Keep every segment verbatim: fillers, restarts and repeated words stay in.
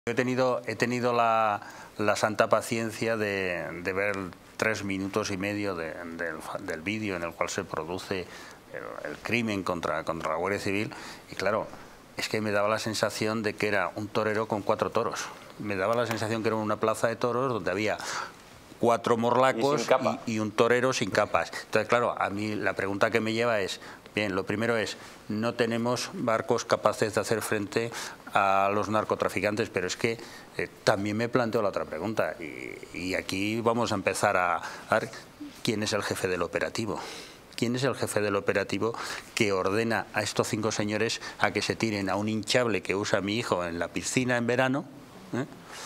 He tenido, he tenido la, la santa paciencia de, de ver tres minutos y medio de, del, del vídeo en el cual se produce el, el crimen contra, contra la Guardia Civil, y claro, es que me daba la sensación de que era un torero con cuatro toros. Me daba la sensación que era una plaza de toros donde había cuatro morlacos y, y, y un torero sin capas. Entonces, claro, a mí la pregunta que me lleva es, bien, lo primero es, no tenemos barcos capaces de hacer frente a los narcotraficantes, pero es que eh, también me planteo la otra pregunta, y, y aquí vamos a empezar a, a ver quién es el jefe del operativo. ¿Quién es el jefe del operativo que ordena a estos cinco señores a que se tiren a un hinchable que usa mi hijo en la piscina en verano, ¿eh?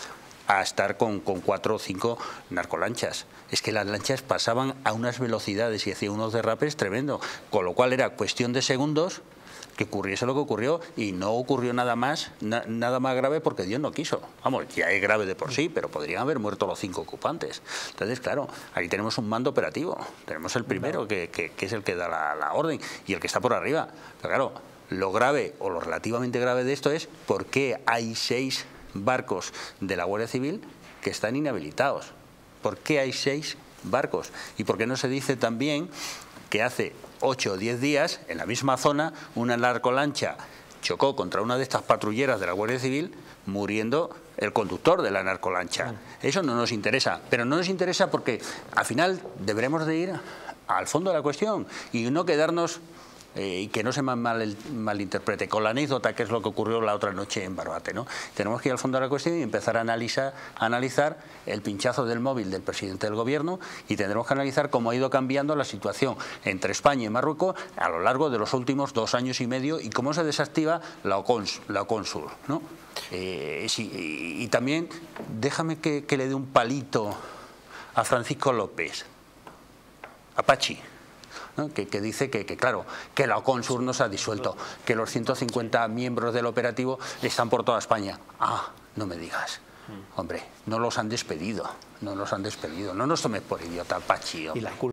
a estar con, con cuatro o cinco narcolanchas? Es que las lanchas pasaban a unas velocidades y hacían unos derrapes tremendo, con lo cual era cuestión de segundos que ocurriese lo que ocurrió, y no ocurrió nada más, na, nada más grave porque Dios no quiso. Vamos, ya es grave de por sí, pero podrían haber muerto los cinco ocupantes. Entonces, claro, aquí tenemos un mando operativo, tenemos el primero que, que, que es el que da la, la orden y el que está por arriba. Pero claro, lo grave o lo relativamente grave de esto es por qué hay seis barcos de la Guardia Civil que están inhabilitados. ¿Por qué hay seis barcos? ¿Y por qué no se dice también que hace ocho o diez días, en la misma zona, una narcolancha chocó contra una de estas patrulleras de la Guardia Civil, muriendo el conductor de la narcolancha? Eso no nos interesa, pero no nos interesa porque al final deberemos de ir al fondo de la cuestión y no quedarnos, eh, y que no se mal, mal, malinterprete, con la anécdota que es lo que ocurrió la otra noche en Barbate, ¿no? Tenemos que ir al fondo de la cuestión y empezar a analizar, a analizar el pinchazo del móvil del presidente del gobierno, y tendremos que analizar cómo ha ido cambiando la situación entre España y Marruecos a lo largo de los últimos dos años y medio, y cómo se desactiva la OCONSUR, la OCONSUR, ¿no? Eh, sí, y, y también déjame que, que le dé un palito a Francisco López, a Pachi, ¿no? Que, que dice que, que, claro, que la OCONSUR no se ha disuelto, que los ciento cincuenta miembros del operativo están por toda España. Ah, no me digas. Hombre, no los han despedido, no los han despedido. No nos tomes por idiota, Pachi.